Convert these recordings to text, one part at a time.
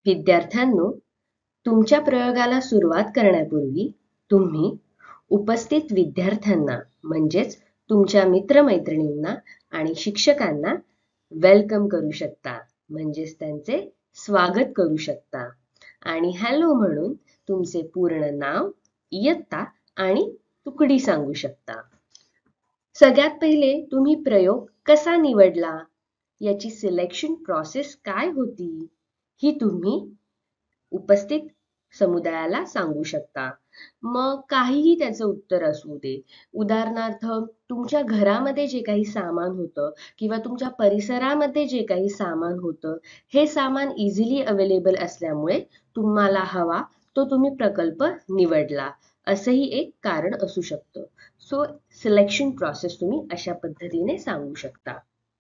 विद्यार्थ्यांनो, तुमच्या प्रयोगाला सुरुवात करण्यापूर्वी तुम्ही उपस्थित विद्यार्थ्यांना म्हणजेच तुमच्या मित्रमैत्रिणींना आणि शिक्षकांना वेलकम करू शकता, म्हणजेच त्यांचे स्वागत करू शकता आणि हॅलो म्हणून तुमचे पूर्ण नाव, इयत्ता आणि तुकडी सांगू शकता. सगळ्यात पहिले तुम्ही प्रयोग कसा निवडला, याची सिलेक्शन प्रोसेस काय होती, ही तुम्ही उपस्थित समुदायाला सांगू शकता. मग काहीही त्याचं उत्तर असू दे. उदाहरणार्थ, तुमच्या घरामध्ये जे काही सामान होतं किंवा तुमच्या परिसरामध्ये जे काही सामान होतं, हे सामान इझिली अवेलेबल असल्यामुळे तुम्हाला हवा तो तुम्ही प्रकल्प निवडला, असंही एक कारण असू शकतं. सो सिलेक्शन प्रोसेस तुम्ही अशा पद्धतीने सांगू शकता.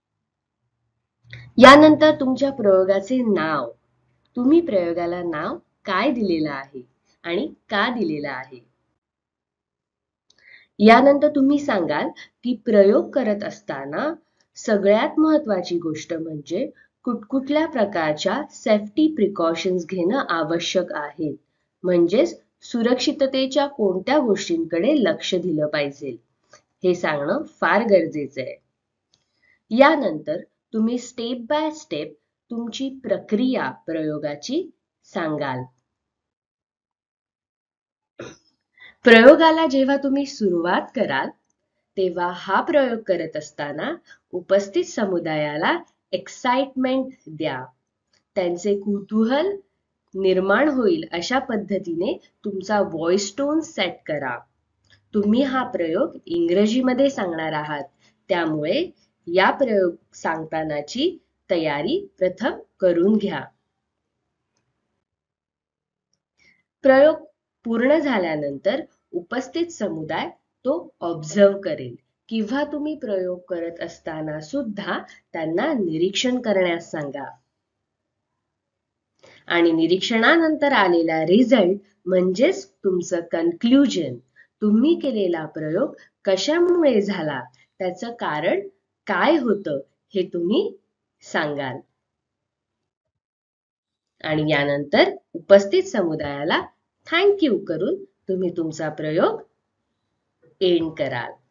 यानंतर तुमच्या प्रयोगाचे नाव, तुम्ही प्रयोगाला नाव काय दिलेलं आहे आणि का दिलेलं आहे. यानंतर तुम्ही सांगाल की प्रयोग करत असताना सगळ्यात महत्त्वाची गोष्ट म्हणजे कुठकुठल्या प्रकारच्या सेफ्टी प्रिकॉशन्स घेणं आवश्यक आहे, म्हणजेच सुरक्षिततेच्या कोणत्या गोष्टींकडे लक्ष दिलं पाहिजे, हे सांगणं फार गरजेचं आहे. यानंतर तुम्ही स्टेप बाय स्टेप तुमची प्रक्रिया प्रयोगाची सांगाल. प्रयोगाला जेव्हा तुम्ही सुरुवात कराल तेव्हा हा प्रयोग करत असताना उपस्थित समुदायाला एक्साइटमेंट द्या. त्यांचे कुतूहल निर्माण होईल अशा पद्धतीने तुमचा व्हॉइस टोन सेट करा. तुम्ही हा प्रयोग इंग्रजीमध्ये सांगणार आहात, त्यामुळे या प्रयोग सांगतानाची तयारी प्रथम करून घ्या. प्रयोग पूर्ण झाल्यानंतर उपस्थित समुदाय तो ऑब्झर्व करेल किंवा तुम्ही प्रयोग करत असताना सुद्धा त्यांना निरीक्षण करण्यास सांगा. आणि निरीक्षणानंतर आलेला रिझल्ट म्हणजेच तुमचं कन्क्लुजन, तुम्ही केलेला प्रयोग कशामुळे झाला, त्याचं कारण काय होतं, हे तुम्ही सांगाल. आणि यानंतर उपस्थित समुदायाला थँक यू करून तुम्ही तुमचा प्रयोग एंड कराल.